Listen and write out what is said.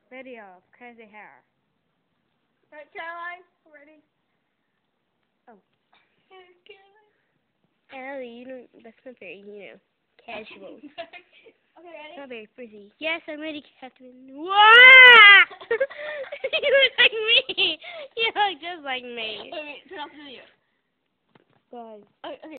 video of crazy hair. Alright, Caroline, ready? Oh. Caroline. Ellie, that's not very, casual. Okay, ready? Not very pretty. Yes, I'm ready, Kathryn. Wow! You look like me! You look just like me. Wait, turn off the video. Bye. Okay.